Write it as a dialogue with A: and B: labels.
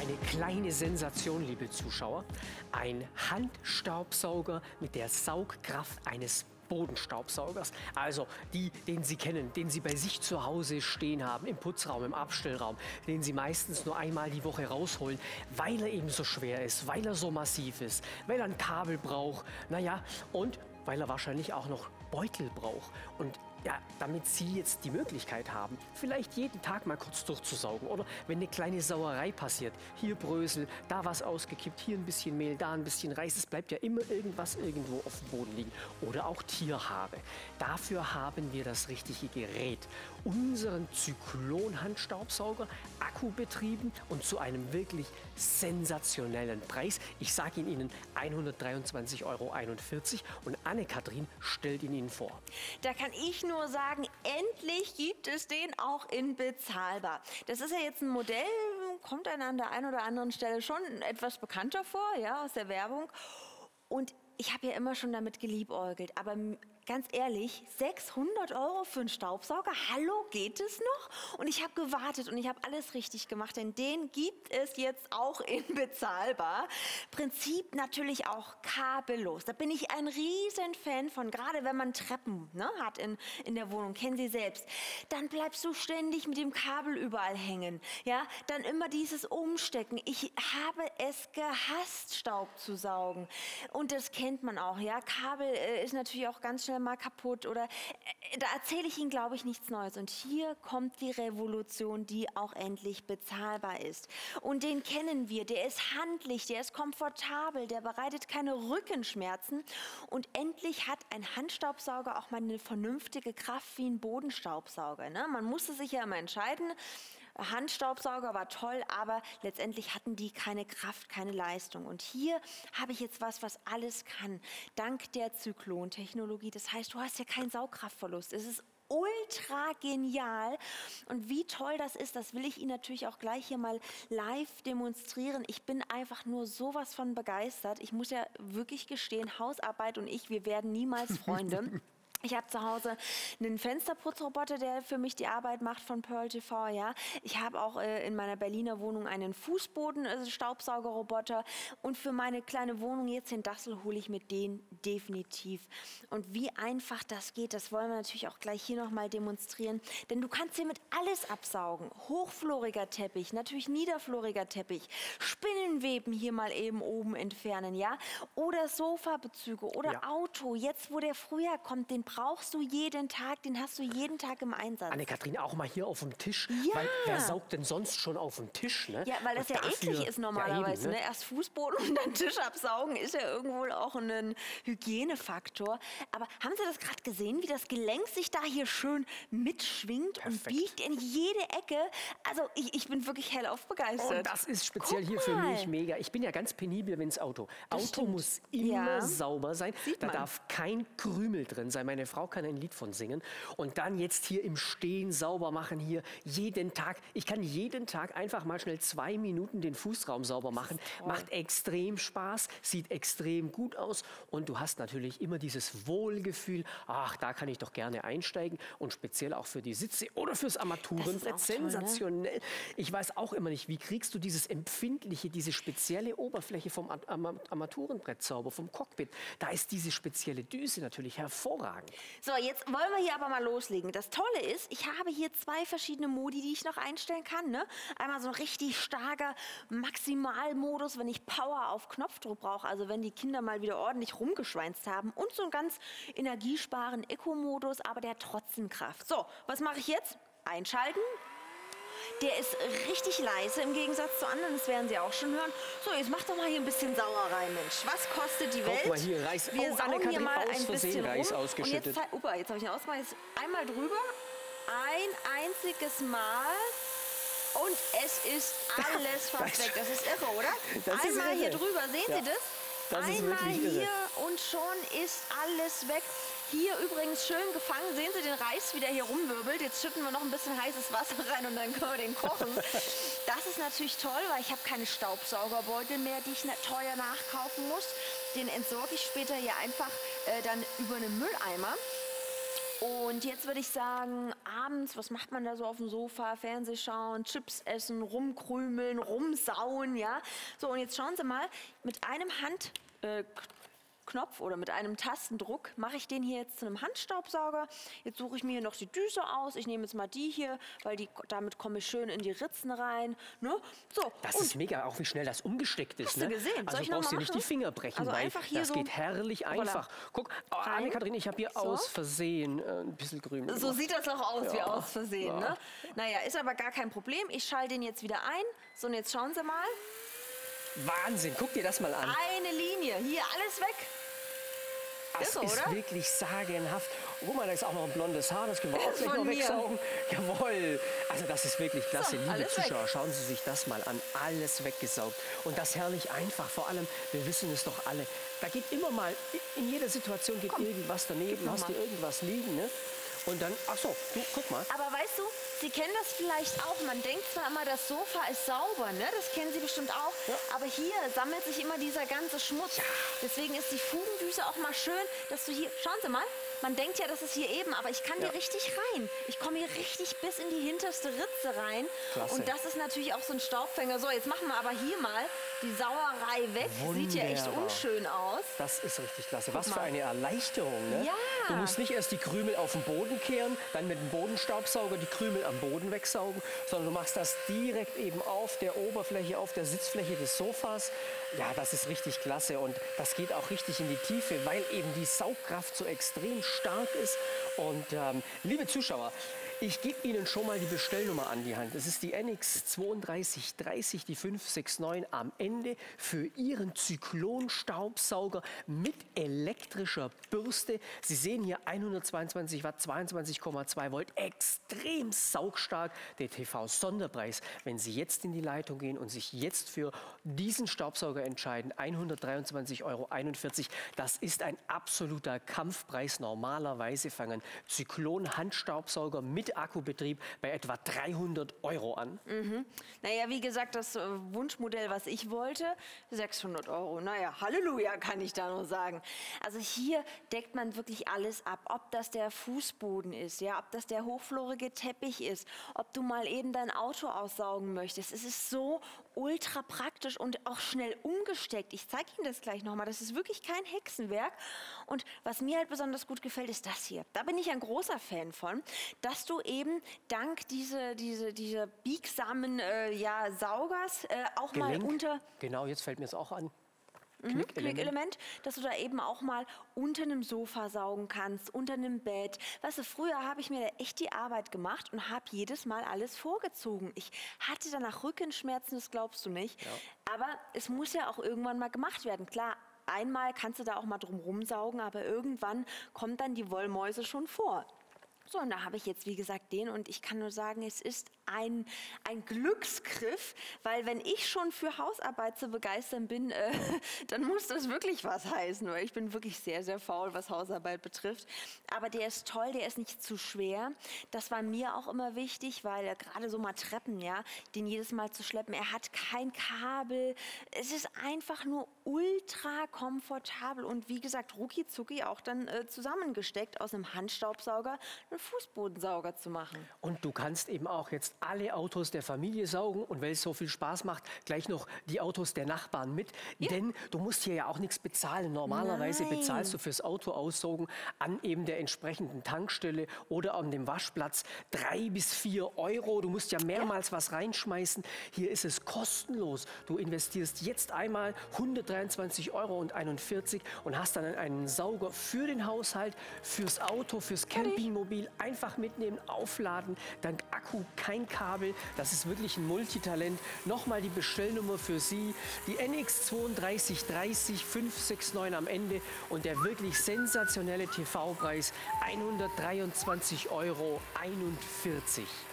A: Eine kleine Sensation, liebe Zuschauer. Ein Handstaubsauger mit der Saugkraft eines Bodenstaubsaugers. Also den Sie kennen, den Sie bei sich zu Hause stehen haben, im Putzraum, im Abstellraum, den Sie meistens nur einmal die Woche rausholen, weil er eben so schwer ist, weil er so massiv ist, weil er ein Kabel braucht, naja, und weil er wahrscheinlich auch noch Beutel braucht. Und ja, damit Sie jetzt die Möglichkeit haben, vielleicht jeden Tag mal kurz durchzusaugen. Oder wenn eine kleine Sauerei passiert, hier Brösel, da was ausgekippt, hier ein bisschen Mehl, da ein bisschen Reis. Es bleibt ja immer irgendwas irgendwo auf dem Boden liegen. Oder auch Tierhaare. Dafür haben wir das richtige Gerät. Unseren Zyklon-Handstaubsauger, akkubetrieben und zu einem wirklich sensationellen Preis. Ich sage Ihnen 123,41 € und Anne-Kathrin stellt ihn Ihnen vor.
B: Da kann ich nur sagen, endlich gibt es den auch in bezahlbar. Das ist ja jetzt ein Modell, kommt einem an der einen oder anderen Stelle schon etwas bekannter vor, ja, aus der Werbung. Und ich habe ja immer schon damit geliebäugelt, aber ganz ehrlich, 600 € für einen Staubsauger? Hallo, geht es noch? Und ich habe gewartet und ich habe alles richtig gemacht, denn den gibt es jetzt auch in bezahlbar. Prinzip natürlich auch kabellos. Da bin ich ein riesen Fan von, gerade wenn man Treppen hat in der Wohnung, kennen Sie selbst. Dann bleibst du ständig mit dem Kabel überall hängen. Ja, dann immer dieses Umstecken. Ich habe es gehasst, Staub zu saugen. Und das kennt man auch. Ja, Kabel ist natürlich auch ganz schnell mal kaputt oder da erzähle ich Ihnen, glaube ich, nichts Neues. Und hier kommt die Revolution, die auch endlich bezahlbar ist. Und den kennen wir, der ist handlich, der ist komfortabel, der bereitet keine Rückenschmerzen und endlich hat ein Handstaubsauger auch mal eine vernünftige Kraft wie ein Bodenstaubsauger. Ne? Man musste sich ja immer entscheiden, Handstaubsauger war toll, aber letztendlich hatten die keine Kraft, keine Leistung. Und hier habe ich jetzt was alles kann, dank der Zyklon-Technologie. Das heißt, du hast ja keinen Saugkraftverlust. Es ist ultra genial. Und wie toll das ist, das will ich Ihnen natürlich auch gleich hier mal live demonstrieren. Ich bin einfach nur sowas von begeistert. Ich muss ja wirklich gestehen, Hausarbeit und ich, wir werden niemals Freunde. Ich habe zu Hause einen Fensterputzroboter, der für mich die Arbeit macht von Pearl TV. Ja. Ich habe auch in meiner Berliner Wohnung einen Fußboden-Staubsaugerroboter. Und für meine kleine Wohnung jetzt in Dassel hole ich mir den definitiv. Und wie einfach das geht, das wollen wir natürlich auch gleich hier nochmal demonstrieren. Denn du kannst hier mit alles absaugen. Hochfloriger Teppich, natürlich niederfloriger Teppich, Spinnenweben hier mal eben oben entfernen. Ja. Oder Sofabezüge oder Auto. Jetzt, wo der Frühjahr kommt, den brauchst du jeden Tag, den hast du jeden Tag im Einsatz.
A: Anne-Kathrin, auch mal hier auf dem Tisch,
B: ja.
A: Weil wer saugt denn sonst schon auf dem Tisch? Ne?
B: Ja, weil das ja eklig ist normalerweise. Ja, eben, ne? Erst Fußboden und dann Tisch absaugen ist ja irgendwo auch ein Hygienefaktor. Aber haben Sie das gerade gesehen, wie das Gelenk sich da hier schön mitschwingt und biegt in jede Ecke? Also ich bin wirklich hellauf begeistert.
A: Und das ist speziell hier für mich mega. Ich bin ja ganz penibel, wenn es Auto muss immer sauber sein. Da darf kein Krümel drin sein. Meine Frau kann ein Lied von singen. Und dann jetzt hier im Stehen sauber machen, hier jeden Tag. Ich kann jeden Tag einfach mal schnell 2 Minuten den Fußraum sauber machen. Macht extrem Spaß, sieht extrem gut aus. Und du hast natürlich immer dieses Wohlgefühl, ach, da kann ich doch gerne einsteigen. Und speziell auch für die Sitze oder fürs Armaturenbrett. Sensationell. Toll, ne? Ich weiß auch immer nicht, wie kriegst du dieses empfindliche, diese spezielle Oberfläche vom Armaturenbrett sauber, vom Cockpit. Da ist diese spezielle Düse natürlich hervorragend.
B: So, jetzt wollen wir hier aber mal loslegen. Das Tolle ist, ich habe hier 2 verschiedene Modi, die ich noch einstellen kann. Ne? Einmal so ein richtig starker Maximalmodus, wenn ich Power auf Knopfdruck brauche, also wenn die Kinder mal wieder ordentlich rumgeschweinst haben. Und so einen ganz energiesparenden Eco-Modus, aber der hat trotzdem Kraft. So, was mache ich jetzt? Einschalten. Der ist richtig leise im Gegensatz zu anderen, das werden Sie auch schon hören. So, jetzt mach doch mal hier ein bisschen Sauerei, Mensch. Was kostet die Welt?
A: Guck mal hier, Reis.
B: Wir saugen hier mal ein bisschen
A: Reis
B: rum.
A: ausgeschüttet.
B: Und jetzt habe ich ihn ausgemacht. Jetzt einmal drüber. Ein einziges Mal. Und es ist alles fast weg. Das ist irre, oder? Einmal hier drüber, sehen Sie das? Einmal hier und schon ist alles weg. Hier übrigens schön gefangen. Sehen Sie den Reis, wie der hier rumwirbelt. Jetzt schütten wir noch ein bisschen heißes Wasser rein und dann können wir den kochen. Das ist natürlich toll, weil ich habe keine Staubsaugerbeutel mehr, die ich teuer nachkaufen muss. Den entsorge ich später hier einfach dann über einen Mülleimer. Und jetzt würde ich sagen, abends, was macht man da so auf dem Sofa? Fernseh schauen, Chips essen, rumkrümeln, rumsauen, ja? So, und jetzt schauen Sie mal, mit einem Knopf oder mit einem Tastendruck mache ich den hier jetzt zu einem Handstaubsauger. Jetzt suche ich mir hier noch die Düse aus. Ich nehme jetzt mal die hier, weil damit komme ich schön in die Ritzen rein. Ne? So,
A: das ist mega, auch wie schnell das umgesteckt ist.
B: Hast du gesehen?
A: Also brauchst du nicht die Finger brechen,
B: also
A: weil
B: einfach hier
A: das
B: so,
A: geht herrlich einfach. Guck, Anne-Kathrin, ich habe hier aus Versehen ein bisschen grün gemacht.
B: So sieht das auch aus, wie aus Versehen. Ne? Naja, ist aber gar kein Problem. Ich schalte den jetzt wieder ein. So, und jetzt schauen Sie mal.
A: Wahnsinn, guck dir das mal an.
B: Eine Linie, hier alles weg.
A: Das ist wirklich sagenhaft. Guck mal, da ist auch noch ein blondes Haar, das können wir auch gleich noch wegsaugen. Jawohl. Also das ist wirklich klasse.
B: So,
A: liebe Zuschauer, schauen Sie sich das mal an. Alles weggesaugt. Und das herrlich einfach. Vor allem, wir wissen es doch alle. Da geht immer mal, in jeder Situation geht irgendwas daneben. Hast du irgendwas liegen, ne? Und dann, ach so, du, guck mal.
B: Aber weißt du, Sie kennen das vielleicht auch. Man denkt zwar immer, das Sofa ist sauber, ne? Das kennen Sie bestimmt auch. Ja. Aber hier sammelt sich immer dieser ganze Schmutz. Ja. Deswegen ist die Fugendüse auch mal schön, dass du hier, schauen Sie mal, man denkt ja, das ist hier eben, aber ich kann hier richtig rein. Ich komme hier richtig bis in die hinterste Ritze rein.
A: Klasse.
B: Und das ist natürlich auch so ein Staubfänger. So, jetzt machen wir aber hier mal die Sauerei weg.
A: Wunderbar.
B: Sieht ja echt unschön aus.
A: Das ist richtig klasse. Was für eine Erleichterung, ne?
B: Ja.
A: Du musst nicht erst die Krümel auf den Boden kehren, dann mit dem Bodenstaubsauger die Krümel am Boden wegsaugen, sondern du machst das direkt eben auf der Oberfläche, auf der Sitzfläche des Sofas. Ja, das ist richtig klasse und das geht auch richtig in die Tiefe, weil eben die Saugkraft so extrem stark ist. Und liebe Zuschauer, ich gebe Ihnen schon mal die Bestellnummer an die Hand. Das ist die NX 3230, die 569 am Ende für Ihren Zyklon-Staubsauger mit elektrischer Bürste. Sie sehen hier 122 Watt, 22,2 Volt, extrem saugstark. Der TV-Sonderpreis, wenn Sie jetzt in die Leitung gehen und sich jetzt für diesen Staubsauger entscheiden, 123,41 Euro. Das ist ein absoluter Kampfpreis. Normalerweise fangen Zyklon-Handstaubsauger mit Akkubetrieb bei etwa 300 Euro an.
B: Naja, wie gesagt, das Wunschmodell, was ich wollte, 600 Euro. Naja, Halleluja, kann ich da nur sagen. Also hier deckt man wirklich alles ab. Ob das der Fußboden ist, ja, ob das der hochflorige Teppich ist, ob du mal eben dein Auto aussaugen möchtest. Es ist so ultra praktisch und auch schnell umgesteckt. Ich zeige Ihnen das gleich nochmal. Das ist wirklich kein Hexenwerk. Und was mir halt besonders gut gefällt, ist das hier. Da bin ich ein großer Fan von, dass du eben dank dieser biegsamen Saugers auch
A: Gelenk.
B: mal unter...
A: Genau, jetzt fällt mir es auch an.
B: Knickelement, dass du da eben auch mal unter einem Sofa saugen kannst, unter einem Bett. Weißt du, früher habe ich mir da echt die Arbeit gemacht und habe jedes Mal alles vorgezogen. Ich hatte danach Rückenschmerzen, das glaubst du nicht. Ja. Aber es muss ja auch irgendwann mal gemacht werden. Klar, einmal kannst du da auch mal drum rumsaugen, aber irgendwann kommt dann die Wollmäuse schon vor. So, und da habe ich jetzt, wie gesagt, den und ich kann nur sagen, es ist ein Glücksgriff, weil wenn ich schon für Hausarbeit zu begeistern bin, dann muss das wirklich was heißen, weil ich bin wirklich sehr, sehr faul, was Hausarbeit betrifft. Aber der ist toll, der ist nicht zu schwer. Das war mir auch immer wichtig, weil gerade so mal Treppen, ja, den jedes Mal zu schleppen, er hat kein Kabel. Es ist einfach nur ultra komfortabel und wie gesagt, rucki zucki auch dann zusammengesteckt aus einem Handstaubsauger einen Fußbodensauger zu machen.
A: Und du kannst eben auch jetzt alle Autos der Familie saugen und weil es so viel Spaß macht, gleich noch die Autos der Nachbarn mit. Ja. Denn du musst hier ja auch nichts bezahlen. Normalerweise bezahlst du fürs Auto aussaugen an eben der entsprechenden Tankstelle oder an dem Waschplatz 3 bis 4 Euro. Du musst ja mehrmals was reinschmeißen. Hier ist es kostenlos. Du investierst jetzt einmal 123,41 Euro und hast dann einen Sauger für den Haushalt, fürs Auto, fürs Campingmobil. Einfach mitnehmen, aufladen, dann Akku, kein Kabel. Das ist wirklich ein Multitalent. Nochmal die Bestellnummer für Sie, die NX 3230 569 am Ende und der wirklich sensationelle TV-Preis 123,41 Euro.